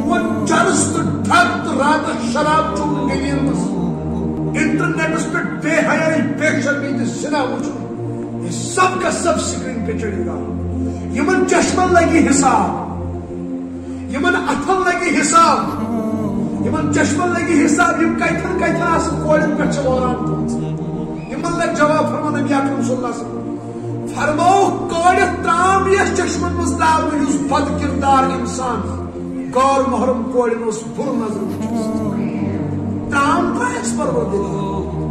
چرس تو ٹھگ تو رات شراب چون گلین مس انٹرنیٹس پہ بے حیائی بے شرمی زنا وچھن یہ سب کا سب سکرین پہ چڑھے گا. یمن چشمن لگی حساب, یمن اتھن لگی حساب, یمن چشمن لگی حساب یم کتھن کتھن آسن کوڑن پہ چلوران یمن لگ جواب فرما نبی اکرم صلی اللہ علیہ وسلم فرمو کوڑ ترام یس چشمن مز داو یس بد کردار انسان غور محرم کوڑن اس بر نظر ترام ترائیس پروردگار